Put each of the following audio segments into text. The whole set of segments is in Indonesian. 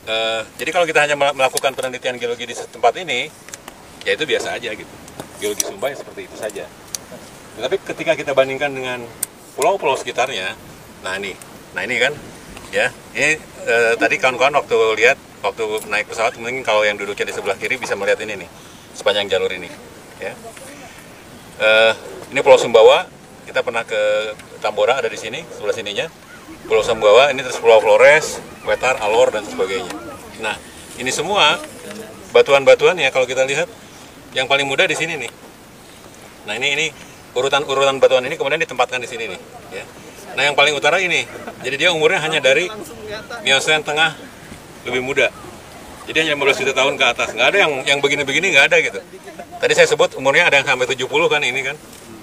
Jadi kalau kita hanya melakukan penelitian geologi di tempat ini, ya itu biasa aja gitu. Geologi Sumba ya seperti itu saja. Tetapi ketika kita bandingkan dengan pulau-pulau sekitarnya, nah ini kan, ya, ini tadi kawan-kawan waktu naik pesawat, mungkin kalau yang duduknya di sebelah kiri bisa melihat ini nih, sepanjang jalur ini, ya. Ini Pulau Sumbawa, kita pernah ke Tambora, ada di sini, sebelah sininya. Pulau Sumbawa, ini terus Pulau Flores, Wetar, Alor, dan sebagainya. Nah, ini semua batuan-batuannya kalau kita lihat, yang paling mudah di sini nih. Nah, ini urutan batuan ini kemudian ditempatkan di sini nih, ya. Nah, yang paling utara ini, jadi dia umurnya hanya dari Miocene tengah lebih muda. Jadi hanya 15 juta tahun ke atas. Nggak ada yang begini-begini, nggak ada gitu. Tadi saya sebut umurnya ada yang sampai 70 kan ini kan.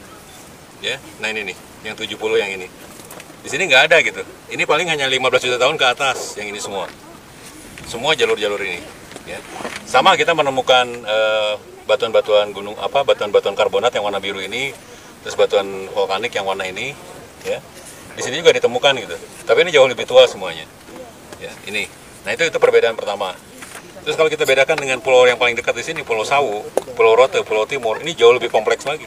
Ya, nah ini nih, yang 70 yang ini. Di sini nggak ada gitu. Ini paling hanya 15 juta tahun ke atas yang ini semua. Semua jalur-jalur ini, ya. Sama kita menemukan batuan-batuan gunung batuan-batuan karbonat yang warna biru ini, terus batuan vulkanik yang warna ini, ya. Di sini juga ditemukan gitu. Tapi ini jauh lebih tua semuanya. Ya, ini. Nah, itu perbedaan pertama. Terus kalau kita bedakan dengan pulau yang paling dekat di sini, Pulau Sawu, Pulau Rote, Pulau Timur, ini jauh lebih kompleks lagi.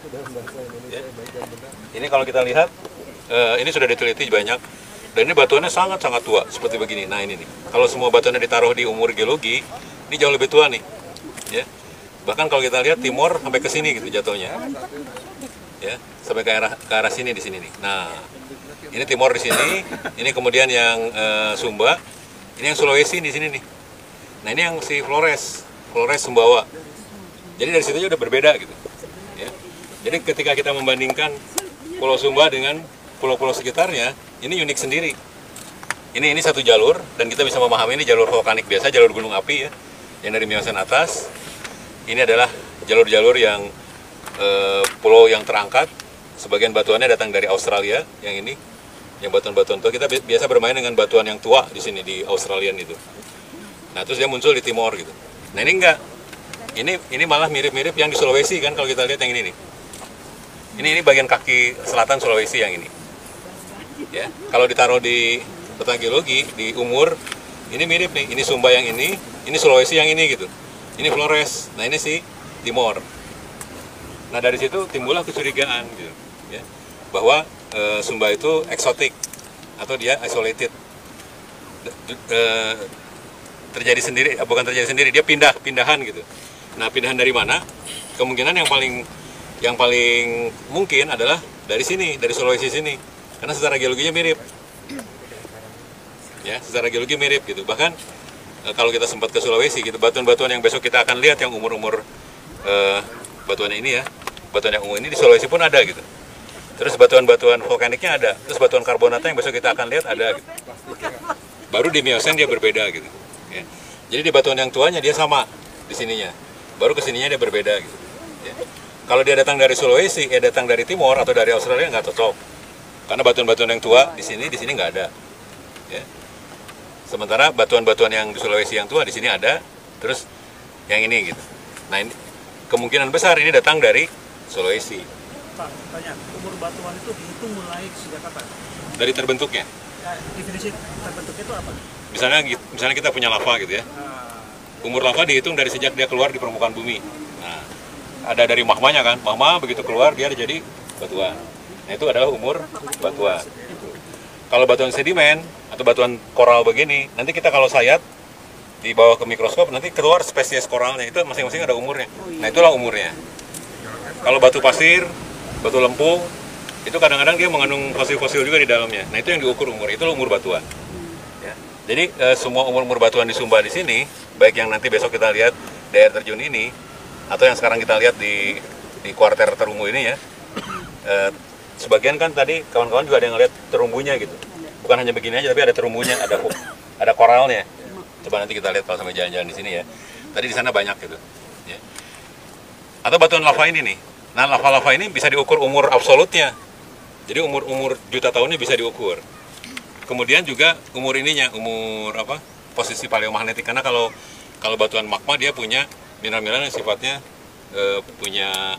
Ya. Ini kalau kita lihat, ini sudah diteliti banyak, dan ini batuannya sangat-sangat tua, seperti begini. Nah ini nih, kalau semua batuannya ditaruh di umur geologi, ini jauh lebih tua nih. Ya. Bahkan kalau kita lihat timur sampai ke sini gitu jatuhnya. Ya, sampai ke arah sini di sini nih. Nah, ini timur di sini, ini kemudian yang Sumba, ini yang Sulawesi di sini nih. Nah ini yang si Flores Sumbawa. Jadi dari situ udah berbeda gitu. Ya. Jadi ketika kita membandingkan Pulau Sumba dengan pulau-pulau sekitarnya, ini unik sendiri. Ini satu jalur dan kita bisa memahami ini jalur vulkanik biasa, jalur gunung api ya, yang dari Miocene atas. Ini adalah jalur-jalur yang pulau yang terangkat. Sebagian batuannya datang dari Australia, yang ini, yang batuan-batuan tua. Kita biasa bermain dengan batuan yang tua di sini di Australian itu. Nah, terus dia muncul di timur gitu. Nah, ini enggak. Ini malah mirip-mirip yang di Sulawesi kan kalau kita lihat yang ini nih. Ini bagian kaki selatan Sulawesi yang ini. Ya, kalau ditaruh di peta geologi di umur, ini mirip nih. Ini Sumba yang ini Sulawesi yang ini gitu. Ini Flores. Nah, ini si Timor. Nah, dari situ timbullah kecurigaan gitu, ya. Bahwa Sumba itu eksotik atau dia isolated. Terjadi sendiri, bukan terjadi sendiri, dia pindahan gitu. Nah, pindahan dari mana? Kemungkinan yang paling mungkin adalah dari sini, dari Sulawesi sini, karena secara geologinya mirip. Ya, secara geologi mirip gitu. Bahkan kalau kita sempat ke Sulawesi gitu, batuan-batuan yang besok kita akan lihat yang umur-umur batuan ini ya, batuan yang ungu ini di Sulawesi pun ada gitu. Terus batuan-batuan vulkaniknya ada, terus batuan karbonatnya yang besok kita akan lihat ada gitu. Baru di Miocene dia berbeda gitu. Ya. Jadi di batuan yang tuanya dia sama di sininya, baru ke sininya dia berbeda gitu. Ya. Kalau dia datang dari Sulawesi, datang dari Timor atau dari Australia nggak cocok, karena batuan-batuan yang tua di sini nggak ada. Ya. Sementara batuan-batuan yang di Sulawesi yang tua di sini ada, terus yang ini gitu. Nah ini kemungkinan besar ini datang dari Sulawesi. Pak, tanya, umur batuan itu dihitung mulai sejak kapan? Dari terbentuknya. Ya, definisi terbentuknya itu apa? Misalnya kita punya lava gitu ya. Umur lava dihitung dari sejak dia keluar di permukaan bumi. Nah, ada dari magmanya kan. Magma begitu keluar dia jadi batuan. Nah, itu adalah umur batuan. Kalau batuan sedimen atau batuan koral begini, nanti kita kalau sayat dibawa ke mikroskop nanti keluar spesies koralnya, itu masing-masing ada umurnya. Nah, itulah umurnya. Kalau batu pasir, batu lempung, itu kadang-kadang dia mengandung fosil-fosil juga di dalamnya. Nah, itu yang diukur umur, itulah umur batuan. Jadi semua umur-umur batuan di Sumba di sini, baik yang nanti besok kita lihat di air terjun ini, atau yang sekarang kita lihat di kuarter terumbu ini ya, sebagian kan tadi kawan-kawan juga ada yang lihat terumbunya gitu. Bukan hanya begini aja, tapi ada terumbunya, ada koralnya. Coba nanti kita lihat kalau sampai jalan-jalan di sini ya. Tadi di sana banyak gitu. Ya. Atau batuan lava ini nih. Nah, lava-lava ini bisa diukur umur absolutnya. Jadi umur juta tahunnya bisa diukur. Kemudian juga umur ininya, posisi paleomagnetik, karena kalau batuan magma dia punya mineral-mineral yang sifatnya punya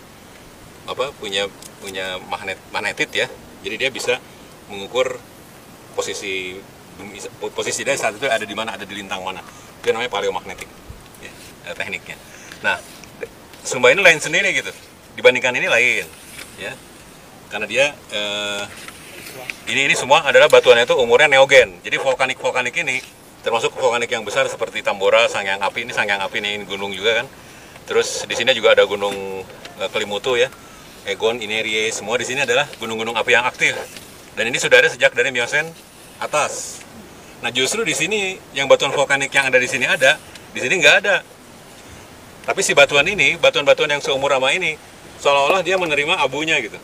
magnetit ya. Jadi dia bisa mengukur posisi posisi dia saat itu ada di mana, ada di lintang mana. Itu namanya paleomagnetik, ya, tekniknya. Nah, Sumba ini lain sendiri gitu, dibandingkan ini lain, ya, karena dia ini semua adalah batuannya itu umurnya neogen. Jadi vulkanik ini termasuk vulkanik yang besar seperti Tambora, Sangyang Api. Ini Sangyang Api ini gunung juga kan. Terus di sini juga ada gunung Kelimutu ya, Egon, Inerie, semua di sini adalah gunung-gunung api yang aktif. Dan ini sudah ada sejak dari Miocene atas. Nah justru di sini yang batuan vulkanik yang ada di sini nggak ada. Tapi si batuan ini, batuan-batuan yang seumur sama ini, seolah-olah dia menerima abunya gitu.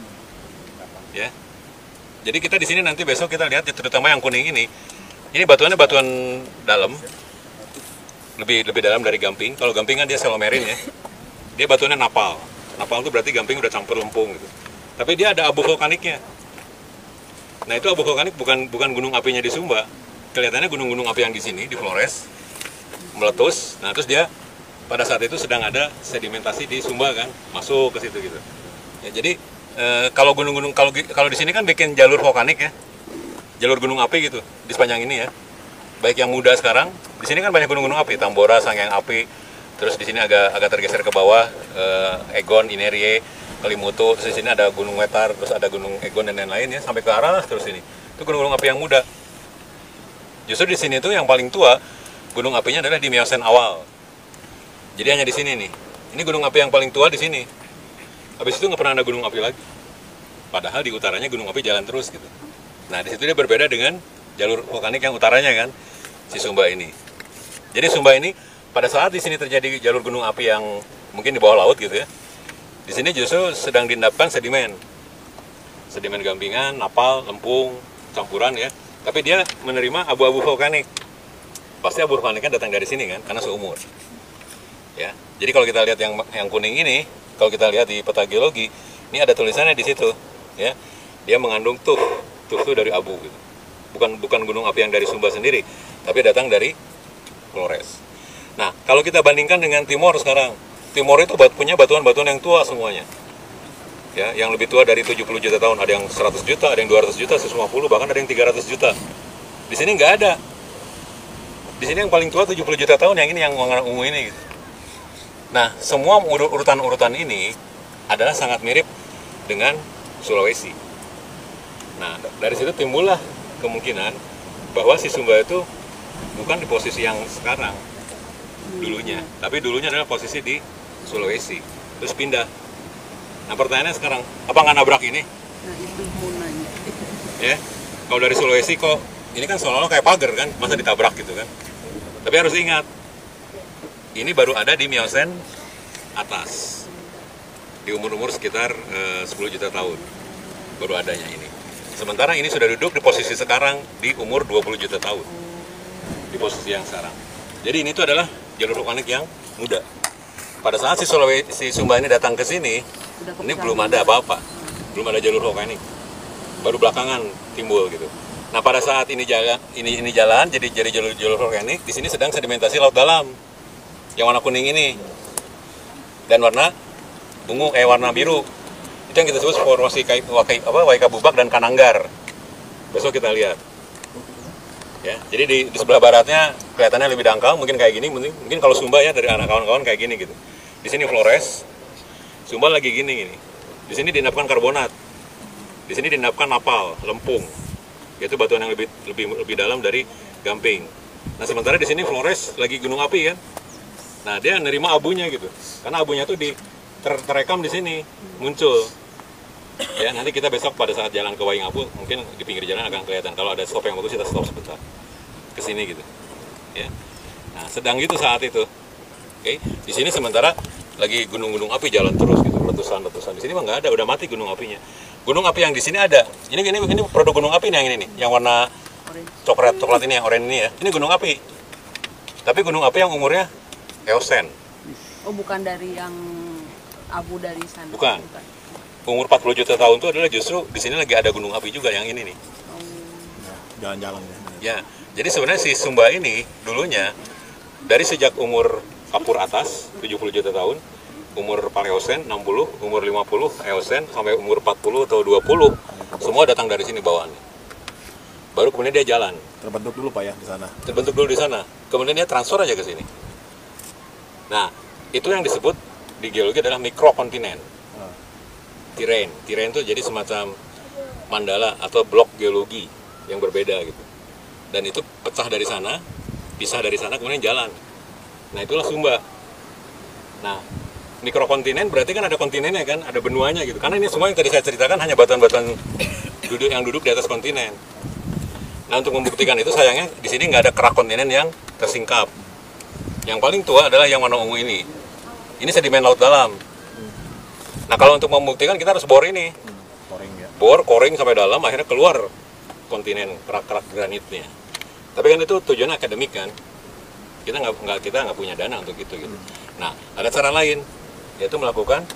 Ya. Jadi kita di sini nanti besok kita lihat, terutama yang kuning ini batuannya batuan dalam, lebih dalam dari gamping. Kalau gamping kan dia selomerin ya. Dia batuannya napal. Napal itu berarti gamping udah campur lempung gitu. Tapi dia ada abu vulkaniknya. Nah itu abu vulkanik bukan gunung apinya di Sumba. Kelihatannya gunung-gunung api yang di sini di Flores meletus. Nah terus dia pada saat itu sedang ada sedimentasi di Sumba kan, masuk ke situ gitu. Ya, jadi kalau gunung-gunung kalau di sini kan bikin jalur vulkanik ya, jalur gunung api gitu di sepanjang ini ya. Baik yang muda sekarang, di sini kan banyak gunung-gunung api, Tambora, Sangyang Api. Terus di sini agak tergeser ke bawah, Egon, Inerie, Kelimutu. Terus di sini ada Gunung Wetar, terus ada Gunung Egon dan lain-lain ya, sampai ke arah terus ini. Itu gunung-gunung api yang muda. Justru di sini tuh yang paling tua gunung apinya adalah di Miocene awal. Jadi hanya di sini nih. Ini gunung api yang paling tua di sini. Habis itu nggak pernah ada gunung api lagi. Padahal di utaranya gunung api jalan terus gitu. Nah di situ dia berbeda dengan jalur vulkanik yang utaranya kan, si Sumba ini. Jadi Sumba ini pada saat di sini terjadi jalur gunung api yang mungkin di bawah laut gitu ya, di sini justru sedang diendapkan sedimen gampingan, napal, lempung, campuran ya. Tapi dia menerima abu-abu vulkanik. Pasti abu vulkaniknya datang dari sini kan, karena seumur. Ya, jadi kalau kita lihat yang kuning ini, kalau kita lihat di peta geologi, ini ada tulisannya di situ, ya. Dia mengandung tuh dari abu gitu. Bukan gunung api yang dari Sumba sendiri, tapi datang dari Flores. Nah, kalau kita bandingkan dengan Timor sekarang, Timor itu punya batuan-batuan yang tua semuanya. Ya, yang lebih tua dari 70 juta tahun, ada yang 100 juta, ada yang 200 juta, 150, bahkan ada yang 300 juta. Di sini nggak ada. Di sini yang paling tua 70 juta tahun, yang ini yang warna ungu ini gitu. Nah, semua urutan-urutan ini adalah sangat mirip dengan Sulawesi. Nah, dari situ timbullah kemungkinan bahwa si Sumba itu bukan di posisi yang sekarang dulunya, tapi dulunya adalah posisi di Sulawesi, terus pindah. Nah pertanyaannya sekarang, apa nggak nabrak ini? Nah itu mau nanya. Ya, kalau dari Sulawesi kok, ini kan seolah-olah kayak pagar kan, masa ditabrak gitu kan? Tapi harus ingat, ini baru ada di Miocene atas, di umur-umur sekitar 10 juta tahun, baru adanya ini. Sementara ini sudah duduk di posisi sekarang di umur 20 juta tahun, di posisi yang sekarang. Jadi ini tuh adalah jalur vulkanik yang muda. Pada saat si Sumba ini datang ke sini, ini belum ada apa-apa, belum ada jalur vulkanik, baru belakangan timbul gitu. Nah pada saat ini jalan, jadi jalur vulkanik, di sini sedang sedimentasi laut dalam, yang warna kuning ini, dan warna ungu warna biru. Itu yang kita sebut formasi Waikabubak dan Kananggar. Besok kita lihat. Ya, jadi di sebelah baratnya kelihatannya lebih dangkal, mungkin kayak gini, mungkin kalau Sumba ya dari anak kawan-kawan kayak gini gitu. Di sini Flores, Sumba lagi gini. Di sini diendapkan karbonat, di sini diendapkan napal, lempung, yaitu batuan yang lebih dalam dari gamping. Nah sementara di sini Flores lagi gunung api kan, nah dia nerima abunya gitu, karena abunya tuh terekam di sini muncul. Ya nanti kita besok pada saat jalan ke Waingapu mungkin di pinggir jalan akan kelihatan. Kalau ada stop yang bagus kita stop sebentar ke sini gitu. Ya. Nah sedang gitu saat itu. Oke. Di sini sementara lagi gunung-gunung api jalan terus gitu, letusan. Di sini mah nggak ada, udah mati gunung apinya. Gunung api yang di sini ada. Ini produk gunung api nih yang ini nih, yang warna coklat ini, yang oranye ini ya. Ini gunung api. Tapi gunung api yang umurnya Eosen. Oh bukan dari yang abu dari sana. Bukan. Umur 40 juta tahun itu adalah justru di sini lagi ada gunung api juga yang ini nih. Jalan-jalan ya. Jadi sebenarnya si Sumba ini dulunya dari sejak umur Kapur atas 70 juta tahun, umur Paleosen 60, umur 50 Eosen sampai umur 40 atau 20 semua datang dari sini bawaannya. baru kemudian dia jalan. Terbentuk dulu Pak ya di sana. Terbentuk dulu di sana, kemudian dia transfer aja ke sini. Nah, itu yang disebut di geologi adalah mikrokontinen. Terrain itu jadi semacam mandala atau blok geologi yang berbeda gitu. Dan itu pecah dari sana, pisah dari sana, kemudian jalan. Nah, itulah Sumba. Nah, mikrokontinen berarti kan ada kontinennya kan, ada benuanya gitu. Karena ini semua yang tadi saya ceritakan hanya batuan-batuan yang duduk di atas kontinen. Nah, untuk membuktikan itu sayangnya di sini nggak ada kerak kontinen yang tersingkap. Yang paling tua adalah yang warna ungu ini. Ini sedimen laut dalam. Nah, kalau untuk membuktikan kita harus bor ini. Koring ya. Bor, koring sampai dalam, akhirnya keluar kontinen kerak-kerak granitnya. Tapi kan itu tujuannya akademik kan. Kita nggak punya dana untuk itu gitu. Nah, ada cara lain, yaitu melakukan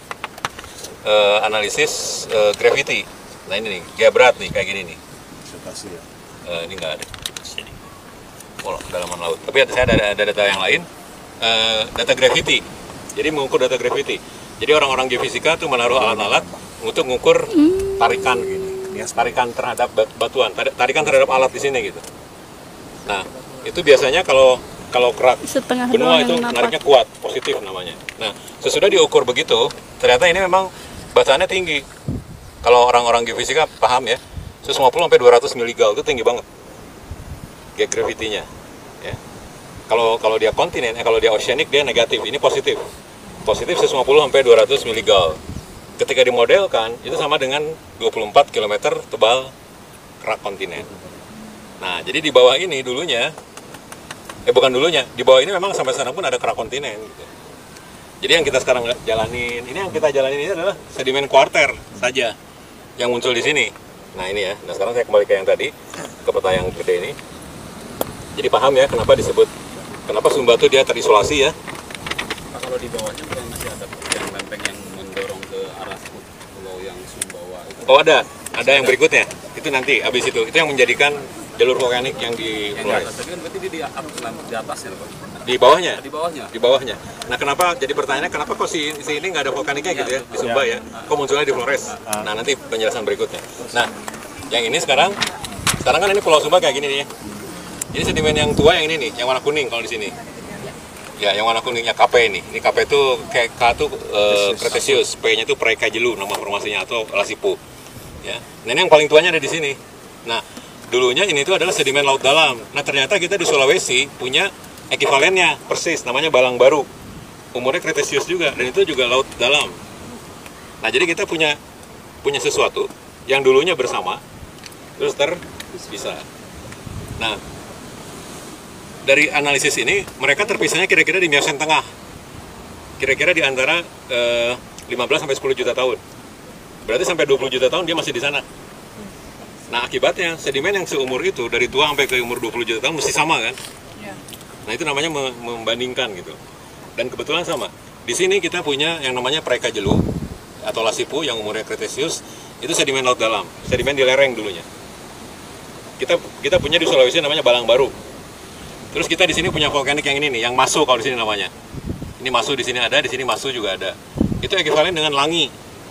analisis gravity. Nah ini nih, gaya berat nih kayak gini nih. Disutasi ya. Ini nggak ada. Sini. Oh, kedalaman laut. Tapi saya ada data yang lain. Data gravity. Jadi mengukur data gravity. Jadi orang-orang geofisika tuh menaruh alat-alat untuk mengukur tarikan gini. Tarikan terhadap batuan, tarikan terhadap alat di sini gitu. Nah, itu biasanya kalau kerak benua itu nariknya kuat, positif namanya. Nah, sesudah diukur begitu, ternyata ini memang bataannya tinggi. Kalau orang-orang geofisika paham ya, 150 sampai 200 miligal itu tinggi banget. Gravity-nya. Ya. Kalau dia kontinen, kalau dia oceanic dia negatif, ini positif. Positif 150 sampai 200 miligal. Ketika dimodelkan, itu sama dengan 24 km tebal kerak kontinen. Nah, jadi di bawah ini dulunya, bukan dulunya, di bawah ini memang sampai sana pun ada kerak kontinen. Gitu. Jadi yang kita sekarang jalanin, ini adalah sedimen kuarter saja yang muncul di sini. Nah ini ya, nah sekarang saya kembali ke yang tadi, ke peta yang gede ini. Jadi paham ya kenapa Sumba itu dia terisolasi ya. Kalau di bawahnya bukan masih ada yang lempeng yang mendorong ke arah pulau yang Sumbawa itu? Oh ada yang berikutnya, itu nanti habis itu yang menjadikan jalur vulkanik yang di Flores. Tapi kan berarti dia di atasnya Pak? Di bawahnya? Di bawahnya. Nah kenapa, jadi pertanyaannya kenapa kok si ini nggak ada vulkaniknya gitu ya, di Sumba ya? Kok munculnya di Flores? Nah nanti penjelasan berikutnya. Nah, yang ini sekarang kan ini Pulau Sumba kayak gini nih ya. Ini sedimen yang tua yang ini nih, yang warna kuning kalau di sini. Ya, yang warna kuningnya KP ini. Ini KP itu kayak K itu Cretaceous, P-nya itu Praekajelu nama formasinya atau Lasipo. Ya. Nah, ini yang paling tuanya ada di sini. Nah, dulunya ini itu adalah sedimen laut dalam. Nah, ternyata kita di Sulawesi punya ekivalennya persis, namanya Balang Baru. Umurnya Cretaceous juga, dan itu juga laut dalam. Nah, jadi kita punya sesuatu yang dulunya bersama, terus terpisah. Nah, dari analisis ini, mereka terpisahnya kira-kira di Miocene tengah. Kira-kira di antara 15-10 juta tahun. Berarti sampai 20 juta tahun dia masih di sana. Nah, akibatnya sedimen yang seumur itu, dari tua sampai ke umur 20 juta tahun, mesti sama kan? Nah, itu namanya membandingkan gitu. Dan kebetulan sama. Di sini kita punya yang namanya Praekajelu, atau Lasipo, yang umurnya Cretaceous, itu sedimen laut dalam. Sedimen di lereng dulunya. Kita punya di Sulawesi namanya Balang Baru. Terus kita di sini punya vulkanik yang ini nih, yang Masu kalau di sini namanya. Ini Masu di sini ada, di sini Masu juga ada. Itu ekivalen dengan Langi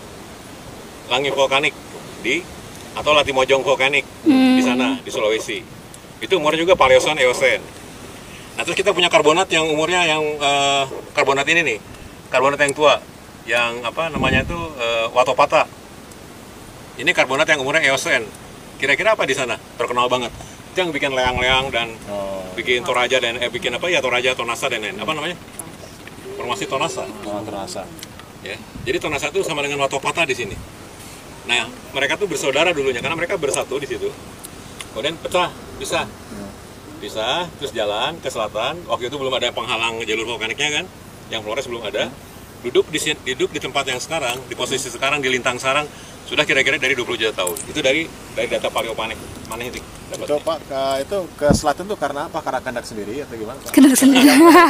vulkanik atau Latimojong vulkanik di sana di Sulawesi. Itu umurnya juga Paleosen, Eosen. Nah, terus kita punya karbonat yang umurnya karbonat ini nih, karbonat yang tua, yang apa namanya itu Watopata. Ini karbonat yang umurnya Eosen. Kira-kira apa di sana? Terkenal banget. Itu yang bikin leang-leang dan bikin Toraja dan bikin apa ya, Toraja, Tonasa dan lain. Apa namanya? Formasi Tonasa. Tonasa. Ya. Jadi Tonasa itu sama dengan Watopata di sini. Nah, mereka tuh bersaudara dulunya karena mereka bersatu di situ. Kemudian pecah, pisah, terus jalan ke selatan. Waktu itu belum ada penghalang jalur vulkaniknya kan, yang Flores belum ada. Duduk di tempat yang sekarang, di posisi sekarang di lintang sarang sudah kira-kira dari 20 juta tahun. Itu dari data paleopanik. Mana itu? Itu Pak, itu ke selatan tuh karena apa? Karena kandak sendiri atau gimana Pak? Kandak sendiri.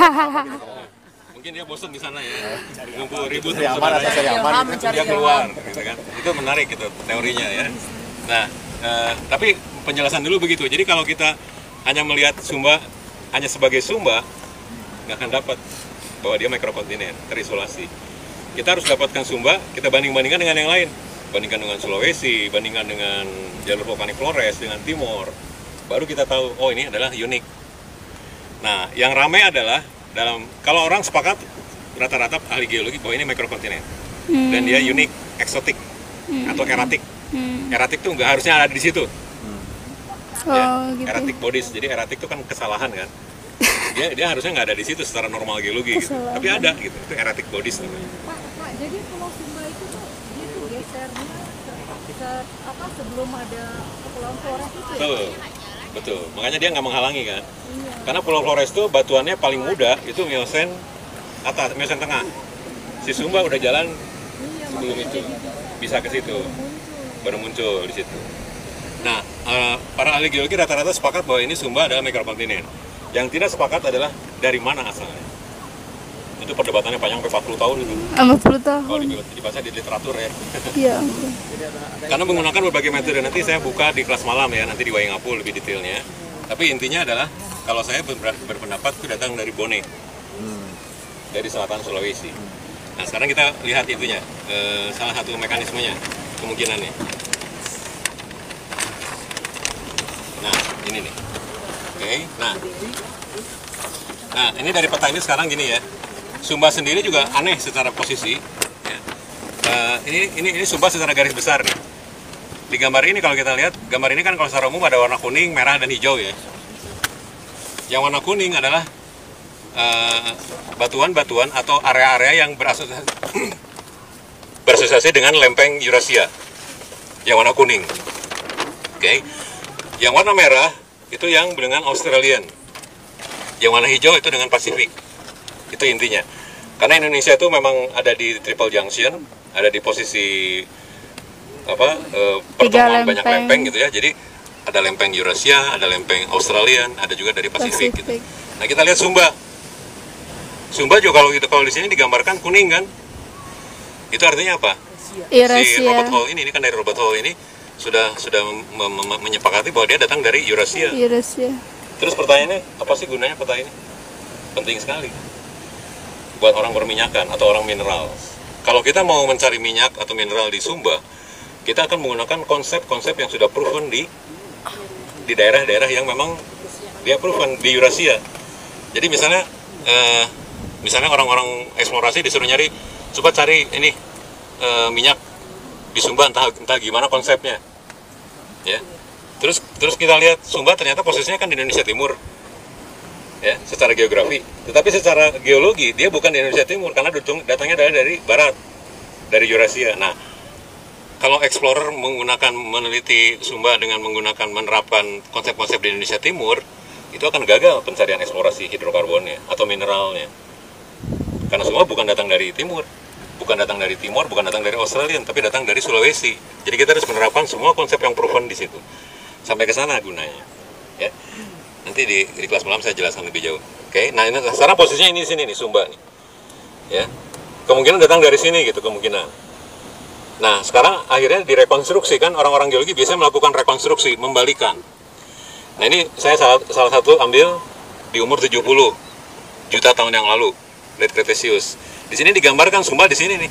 Mungkin dia bosan di sana ya, ngumpul ribut Cari aman atau cari aman gitu. dia keluar, gitu kan? Itu menarik gitu teorinya ya. Nah, tapi penjelasan dulu begitu. Jadi kalau kita hanya melihat Sumba hanya sebagai Sumba, nggak akan dapat bahwa dia mikrokontinen, terisolasi. Kita harus dapatkan Sumba, kita banding-bandingkan dengan yang lain. bandingkan dengan Sulawesi, bandingkan dengan jalur vulkanik Flores, dengan Timor, baru kita tahu, oh ini adalah unik. Nah, yang ramai adalah kalau orang sepakat rata-rata ahli geologi bahwa ini mikrokontinen dan dia unik, eksotik atau eratik. Eratik tuh nggak harusnya ada di situ. Gitu. Erratic bodies, jadi erratic itu kan kesalahan kan. Dia harusnya nggak ada di situ secara normal geologi gitu. Tapi ada gitu, itu erratic bodies namanya. Pak, jadi Pulau Sumba itu tuh dia tuh gesernya sebelum ada Pulau Flores itu ya? Betul. Makanya dia nggak menghalangi kan. Karena Pulau Flores itu batuannya paling muda itu Miocene atas, Miocene tengah. Si Sumba udah jalan sebelum itu, bisa ke situ, baru muncul di situ. Nah, para ahli geologi rata-rata sepakat bahwa ini Sumba adalah mikrokontinen. Yang tidak sepakat adalah dari mana asalnya. Itu perdebatannya panjang sampai 40 tahun itu. 40 tahun. Kalau dibaca di literatur ya. Iya. Karena menggunakan berbagai metode, nanti saya buka di kelas malam ya, nanti di Waingapu lebih detailnya. Tapi intinya adalah, kalau saya berpendapat itu datang dari Bone, dari selatan Sulawesi. Nah sekarang kita lihat itunya, salah satu mekanismenya, kemungkinannya. Nah ini nih, oke. Nah ini dari peta ini sekarang gini ya. Sumba sendiri juga aneh secara posisi. Ya. Ini Sumba secara garis besar nih. Di gambar ini kalau kita lihat, gambar ini kan kalau secara umum ada warna kuning, merah, dan hijau ya. Yang warna kuning adalah batuan-batuan atau area-area yang berasosiasi dengan lempeng Eurasia. Yang warna kuning. Oke. Yang warna merah itu yang dengan Australian. Yang warna hijau itu dengan Pasifik. Itu intinya. Karena Indonesia itu memang ada di triple junction, ada di posisi pertemuan banyak lempeng gitu ya. Jadi ada lempeng Eurasia, ada lempeng Australian, ada juga dari Pasifik. Gitu. Nah kita lihat Sumba. Sumba juga kalau di sini digambarkan kuning kan. Itu artinya apa? Si Robert Hall ini kan dari Robert Hall ini sudah menyepakati bahwa dia datang dari Eurasia. Terus pertanyaannya, apa sih gunanya peta ini? Penting sekali buat orang berminyakan atau orang mineral. Kalau kita mau mencari minyak atau mineral di Sumba, kita akan menggunakan konsep-konsep yang sudah proven di daerah-daerah yang memang dia proven di Eurasia. Jadi misalnya orang-orang eksplorasi disuruh coba cari ini minyak di Sumba, entah gimana konsepnya, ya. Terus kita lihat Sumba ternyata posisinya kan di Indonesia Timur, ya, secara geografi. Tetapi secara geologi dia bukan di Indonesia Timur karena datangnya dari barat, dari Eurasia. Nah, kalau explorer meneliti Sumba dengan menerapkan konsep-konsep di Indonesia Timur, itu akan gagal pencarian eksplorasi hidrokarbonnya atau mineralnya. Karena semua bukan datang dari timur, bukan datang dari Timor, bukan datang dari Australia, tapi datang dari Sulawesi. Jadi kita harus menerapkan semua konsep yang proven di situ. Sampai ke sana gunanya. Ya. Nanti di kelas malam saya jelaskan lebih jauh. Oke. Nah, ini sekarang posisinya ini di sini nih Sumba nih. Ya. Kemungkinan datang dari sini gitu kemungkinan. Nah, sekarang akhirnya direkonstruksi kan, orang-orang geologi biasanya melakukan rekonstruksi, membalikan. Nah, ini saya salah satu ambil di umur 70 juta tahun yang lalu, Late Cretaceous. Di sini digambarkan Sumba di sini nih.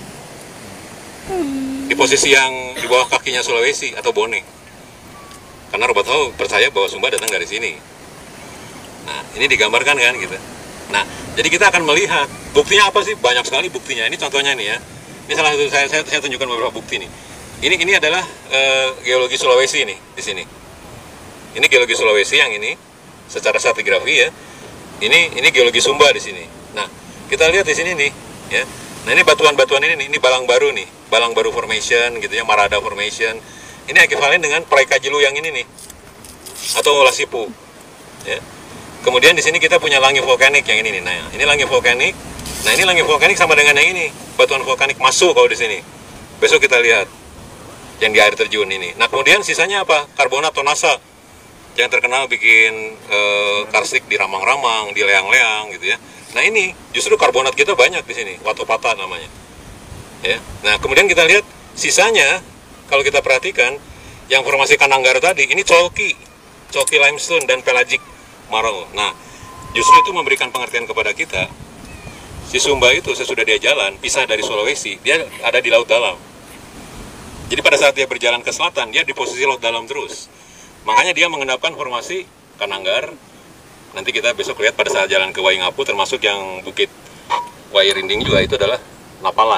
Di posisi yang di bawah kakinya Sulawesi atau Bone. Karena Robert Hall percaya bahwa Sumba datang dari sini. Nah, ini digambarkan kan gitu. Nah, jadi kita akan melihat buktinya apa sih? Banyak sekali buktinya. Ini contohnya nih ya. Ini salah satu saya tunjukkan beberapa bukti nih. Ini adalah geologi Sulawesi nih di sini. Ini geologi Sulawesi yang ini secara stratigrafi ya. Ini geologi Sumba di sini. Nah, kita lihat di sini nih ya. Nah, ini batuan-batuan ini Balang Baru nih. Balang Baru Formation gitu ya, Marada Formation. Ini ekivalen dengan Praikajilu yang ini nih. Atau Lasipu. Ya. Kemudian di sini kita punya Langi Volkanik yang ini nih. Nah, ini Langi Volkanik. Nah, ini Langi Volkanik sama dengan yang ini. Batuan vulkanik masuk kalau di sini. Besok kita lihat yang di air terjun ini. Nah, kemudian sisanya apa? Karbonat tonasa. Yang terkenal bikin karstik di Ramang-Ramang, di Leang-Leang gitu ya. Nah, ini justru karbonat kita banyak di sini, Watopata namanya. Ya. Nah, kemudian kita lihat sisanya kalau kita perhatikan yang formasi Kananggaro tadi, ini Chalky limestone dan pelagic marl. Nah, justru itu memberikan pengertian kepada kita. Si Sumba itu sesudah dia jalan, pisah dari Sulawesi, dia ada di laut dalam. Jadi pada saat dia berjalan ke selatan, dia di posisi laut dalam terus. Makanya dia mengendapkan formasi Kananggar. Nanti kita besok lihat pada saat jalan ke Waingapu, termasuk yang Bukit Wairinding juga itu adalah Napalan.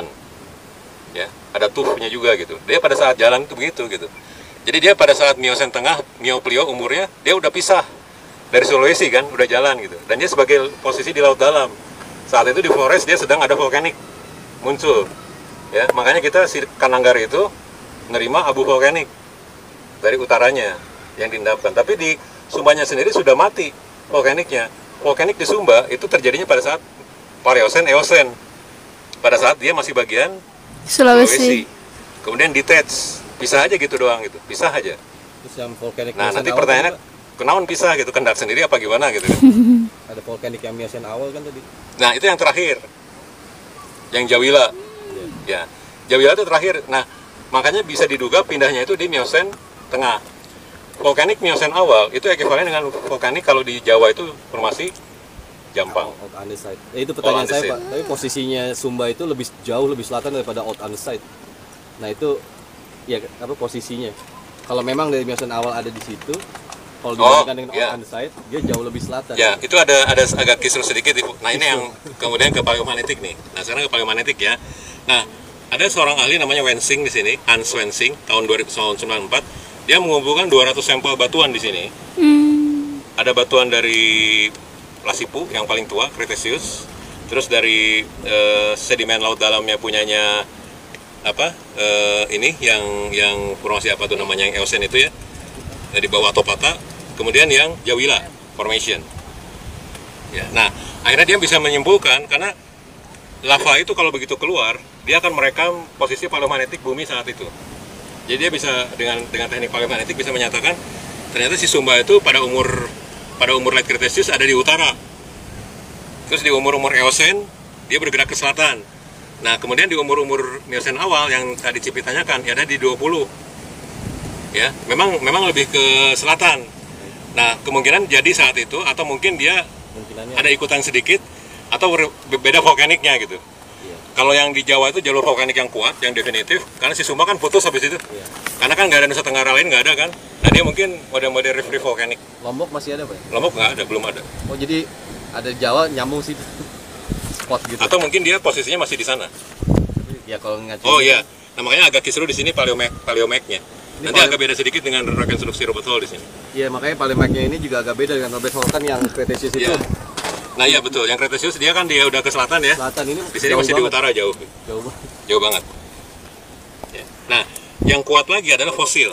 Ya, ada tufnya juga gitu. Dia pada saat jalan itu begitu gitu. Jadi dia pada saat Miosen tengah, Mioplio umurnya dia udah pisah dari Sulawesi kan, udah jalan gitu. Dan dia sebagai posisi di laut dalam. Saat itu di Flores dia sedang ada vulkanik muncul. Ya, makanya kita si Kananggar itu nerima abu vulkanik dari utaranya yang diendapkan. Tapi di Sumbanya sendiri sudah mati vulkaniknya. Vulkanik di Sumba itu terjadinya pada saat Paleosen, Eosen. Pada saat dia masih bagian Sulawesi. Kemudian detach, pisah aja gitu doang gitu, pisah aja. Terus yang volkanik Nah Miosen nanti awal pertanyaannya, kan, Pak? kenaun pisah gitu, kendak sendiri apa gimana gitu kan? Ada volkanik yang Miosen awal kan tadi. Nah itu yang terakhir, yang Jawila. Ya, Jawila itu terakhir. Nah makanya bisa diduga pindahnya itu di Miosen tengah. Volkanik Miosen awal itu ekuivalen dengan volkanik kalau di Jawa itu formasi Jampang. Old Andesite. Itu pertanyaan Old saya Andesite. Pak. Tapi posisinya Sumba itu jauh lebih selatan daripada Old Andesite. Nah itu ya apa posisinya? Kalau memang dari Miosen awal ada di situ, kalau dibandingkan dengan Old Andesite, dia jauh lebih selatan. Ya, itu ada agak kisruh sedikit. Nah, ini yang kemudian ke paleomagnetik nih. Nah, sekarang ke paleomagnetik ya. Nah, ada seorang ahli namanya Wensing di sini, Hans Wensing, tahun 1994. Dia mengumpulkan 200 sampel batuan di sini. Ada batuan dari Lasipu yang paling tua, Cretaceous. Terus dari sedimen laut dalamnya punyanya apa? Ini yang formasi apa tuh namanya yang Eosen itu ya. Dari bawah Topata. Kemudian yang Jawila Formation. Ya, nah, akhirnya dia bisa menyimpulkan karena lava itu kalau begitu keluar, dia akan merekam posisi paleomagnetik bumi saat itu. Jadi dia bisa dengan teknik paleomagnetik bisa menyatakan ternyata si Sumba itu pada umur late Cretaceous ada di utara. Terus di umur Eosen dia bergerak ke selatan. Nah, kemudian di umur Miosen awal yang tadi Cipi tanyakan ya ada di 20. Ya, memang lebih ke selatan. Nah, kemungkinan jadi saat itu atau mungkin dia ada ikutan sedikit atau beda vulkaniknya gitu. Kalau yang di Jawa itu jalur vulkanik yang kuat, yang definitif, karena si Sumba kan putus habis itu. Karena kan nggak ada Nusa Tenggara lain, nggak ada kan. Nah dia mungkin mode rift vulkanik. Lombok masih ada Pak? Lombok nggak ada, belum ada. Oh jadi ada Jawa nyambung situ spot gitu. Atau mungkin dia posisinya masih di sana. Ya kalau ngacu. Oh iya, nah, makanya agak kisruh di sini paleomagnya. Nanti agak beda sedikit dengan rekonstruksi Robert Hall di sini. Iya makanya paleomagnya ini juga agak beda dengan Robert Hall kan yang Cretaceous itu. Iya. Nah iya betul, yang Cretaceous dia kan dia udah ke selatan ya. Selatan ini di sini masih di utara jauh. Jauh banget. Ya. Nah, yang kuat lagi adalah fosil.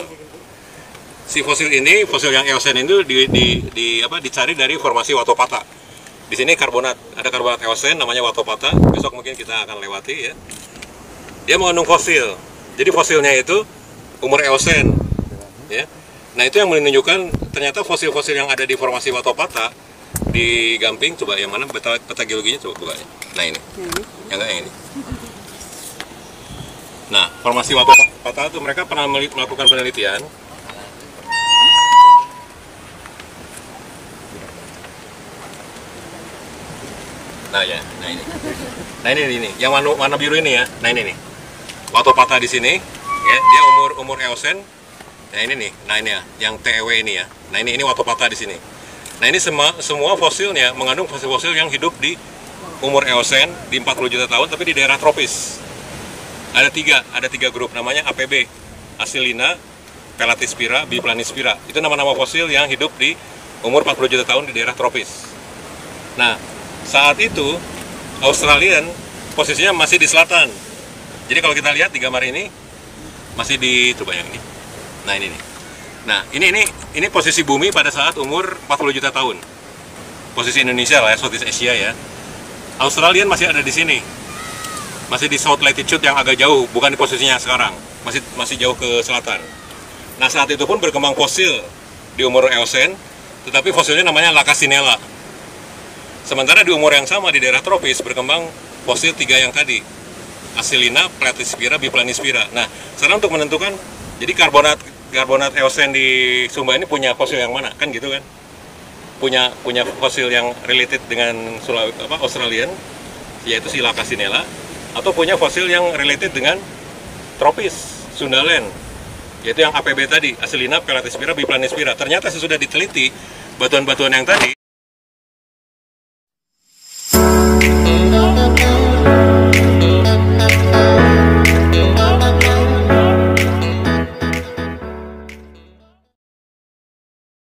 Si fosil ini, fosil yang Eosen itu dicari dari formasi Watopata. Di sini karbonat, ada karbonat Eosen namanya Watopata. Besok mungkin kita akan lewati ya. Dia mengandung fosil. Jadi fosilnya itu umur Eosen. Ya. Nah, itu yang menunjukkan ternyata fosil-fosil yang ada di formasi Watopata di Gamping, coba yang mana peta geologinya coba buka ya. Nah ini, yang enggak yang ini. Nah, formasi Watopata itu mereka pernah melakukan penelitian. Nah ya, nah ini. Nah ini, yang warna biru ini ya. Nah ini nih. Watopata di sini, ya, dia umur Eosen. Nah ini nih, nah ini ya, yang TEW ini ya. Nah ini Watopata di sini. Nah ini semua fosilnya mengandung fosil-fosil yang hidup di umur Eosen di 40 juta tahun tapi di daerah tropis. Ada tiga grup namanya APB, Asilina, Pelatispira, Biplanispira. Itu nama-nama fosil yang hidup di umur 40 juta tahun di daerah tropis. Nah, saat itu Australian posisinya masih di selatan. Jadi kalau kita lihat di gambar ini masih di coba yang ini. Nah, ini nih. Nah, ini posisi bumi pada saat umur 40 juta tahun. Posisi Indonesia lah ya, Southeast Asia ya. Australian masih ada di sini. Masih di south latitude yang agak jauh, bukan di posisinya sekarang. Masih jauh ke selatan. Nah, saat itu pun berkembang fosil di umur Eosen, tetapi fosilnya namanya Lacacinella. Sementara di umur yang sama di daerah tropis berkembang fosil tiga yang tadi. Asilina, Pelatispira, Biplanispira. Nah, sekarang untuk menentukan jadi karbonat Eosen di Sumba ini punya fosil yang mana? Kan gitu kan? Punya fosil yang related dengan Australian, yaitu si Lacacinella, atau punya fosil yang related dengan tropis, Sundaland, yaitu yang APB tadi, Aselina, Pelatispira, Biplanispira. Ternyata sesudah diteliti, batuan-batuan yang tadi